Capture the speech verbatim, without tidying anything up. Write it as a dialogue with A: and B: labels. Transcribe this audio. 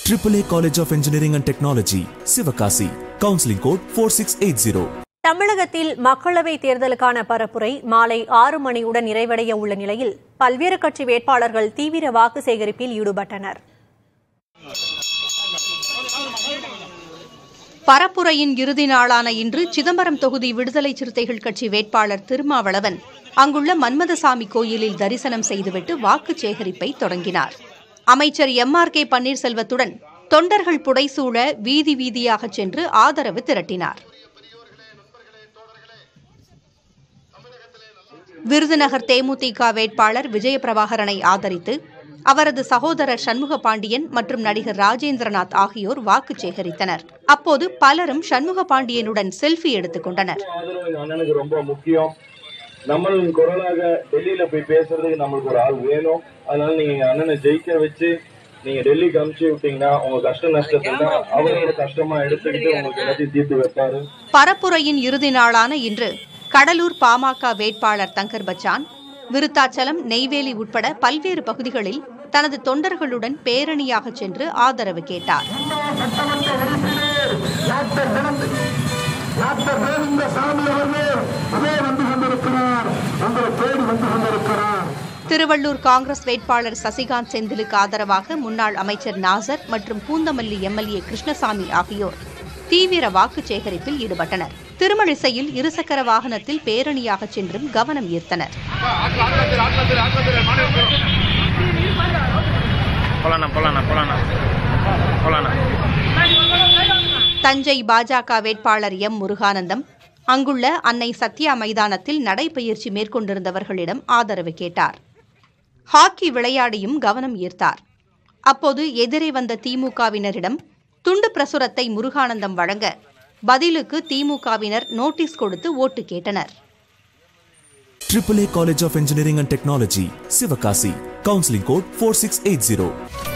A: triple A College of Engineering and Technology, Sivakasi. Counseling code four six eight zero.
B: தமிழகத்தில் மக்களவை தேர்தலுக்கான பரப்புரை மாலை ஆறு மணியுடன் நிறைவடைய உள்ள நிலையில் பல்வேறு கட்சி வேட்பாளர்கள் தீவிர வாக்கு சேகரிப்பில் ஈடுபட்டனர்.
C: பரப்புரையின் இறுதி நாளான இன்று சிதம்பரம் தொகுதி விடுதலை சிறுத்தைகள் கட்சி வேட்பாளர் திருமாவளவன் அங்குள்ள மன்மதசாமி கோயிலில் தரிசனம் செய்துவிட்டு வாக்கு சேகரிப்பை தொடங்கினார். அமைச்சர் எம் ஆர் கே பன்னீர்செல்வத்துடன் தொண்டர்கள் புடைசூழ வீதி வீதியாக சென்று ஆதரவு திரட்டினார். விருதுநகர் தேமுதிக வேட்பாளர் விஜயபிரபாகரனை ஆதரித்து அவரது சகோதரர் சண்முக பாண்டியன் மற்றும் நடிகர் ராஜேந்திரநாத் ஆகியோர் வாக்கு சேகரித்தனர். அப்போது பலரும் சண்முக பாண்டியனுடன் செல்ஃபி எடுத்துக் கொண்டனர்.
D: நம்ம கொரோனாக டெல்லியில போய் பேசுறதுக்கு நம்மளுக்கு ஒரு ஆள் வேணும். அதனால நீங்க அண்ணனை ஜெயிக்க வச்சு நீங்க டெல்லிக்கு அனுப்பிச்சு விட்டீங்கன்னா உங்க கஷ்ட நஷ்டத்தை அவரோட கஷ்டமா எடுத்துக்கிட்டு உங்களுக்கு எல்லாத்தையும் தீர்த்து வைப்பாரு.
C: பரப்புரையின் இறுதி நாளான இன்று கடலூர் பாமக வேட்பாளர் தங்கர் பச்சான் விருத்தாச்சலம், நெய்வேலி உட்பட பல்வேறு பகுதிகளில் தனது தொண்டர்களுடன் பேரணியாக சென்று ஆதரவு கேட்டார். திருவள்ளூர் காங்கிரஸ் வேட்பாளர் சசிகாந்த் செந்திலுக்கு ஆதரவாக முன்னாள் அமைச்சர் நாசர் மற்றும் பூந்தமல்லி எம்எல்ஏ கிருஷ்ணசாமி ஆகியோர் தீவிர வாக்கு சேகரிப்பில் ஈடுபட்டனர். திருமழிசையில் இருசக்கர வாகனத்தில் பேரணியாக சென்றும் கவனம் ஈர்த்தனர். தஞ்சை பாஜக வேட்பாளர் எம் முருகானந்தம் அங்குள்ள அன்னை சத்யா மைதானத்தில் நடைபயிற்சி மேற்கொண்டிருந்தவர்களிடம் ஆதரவு கேட்டார். ஹாக்கி விளையாடியும் கவனம் ஈர்த்தார். அப்போது எதிரே வந்த திமுகவினரிடம் துண்டு பிரசுரத்தை முருகானந்தம் வழங்க பதிலுக்கு திமுகவினர் நோட்டீஸ் கொடுத்து ஓட்டு கேட்டனர்.
A: triple A College of Engineering and Technology, Sivakasi. Counseling code four six eight zero.